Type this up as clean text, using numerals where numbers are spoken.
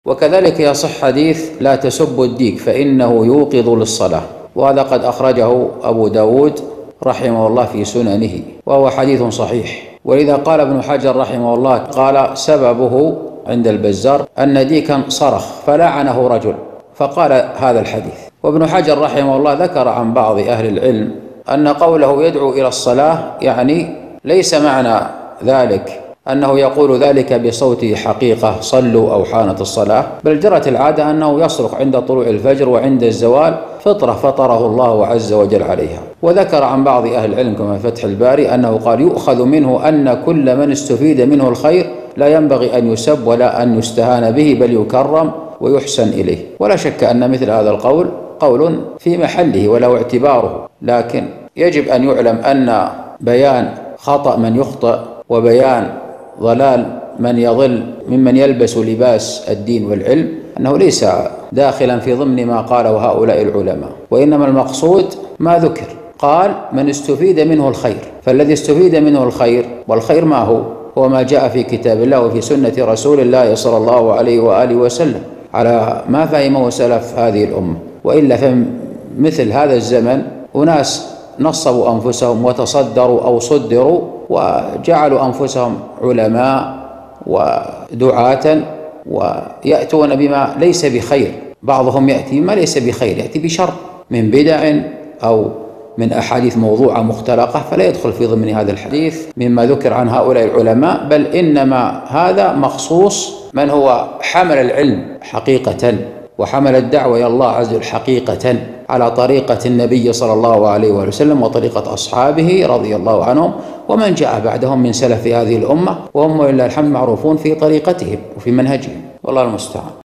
وكذلك يصح حديث لا تسبوا الديك فإنه يوقظ للصلاة، وهذا قد أخرجه أبو داود رحمه الله في سننه، وهو حديث صحيح. ولذا قال ابن حجر رحمه الله قال سببه عند البزار أن ديكا صرخ فلعنه رجل فقال هذا الحديث. وابن حجر رحمه الله ذكر عن بعض أهل العلم أن قوله يدعو إلى الصلاة يعني ليس معنى ذلك أنه يقول ذلك بصوته حقيقة صلوا أو حانت الصلاة، بل جرت العادة أنه يصرخ عند طلوع الفجر وعند الزوال فطرة فطره الله عز وجل عليها. وذكر عن بعض أهل العلم كما فتح الباري أنه قال يؤخذ منه أن كل من استفيد منه الخير لا ينبغي أن يسب ولا أن يستهان به، بل يكرم ويحسن إليه. ولا شك أن مثل هذا القول قول في محله وله اعتباره، لكن يجب أن يعلم أن بيان خطأ من يخطئ وبيان ضلال من يضل ممن يلبس لباس الدين والعلم أنه ليس داخلا في ضمن ما قاله هؤلاء العلماء، وإنما المقصود ما ذكر. قال من استفيد منه الخير، فالذي استفيد منه الخير، والخير ما هو ما جاء في كتاب الله وفي سنة رسول الله صلى الله عليه وآله وسلم على ما فهمه سلف هذه الأمة. وإلا فمثل هذا الزمن أناس نصبوا أنفسهم وتصدروا أو صدروا وجعلوا أنفسهم علماء ودعاة ويأتون بما ليس بخير. بعضهم يأتي بما ليس بخير، يأتي بشر من بدع أو من أحاديث موضوعة مختلقة، فلا يدخل في ضمن هذا الحديث مما ذكر عن هؤلاء العلماء، بل إنما هذا مخصوص من هو حمل العلم حقيقة وحمل الدعوة إلى الله عز وجل حقيقة على طريقة النبي صلى الله عليه وسلم وطريقة أصحابه رضي الله عنهم ومن جاء بعدهم من سلف هذه الأمة، وهم ولله الحمد معروفون في طريقتهم وفي منهجهم، والله المستعان.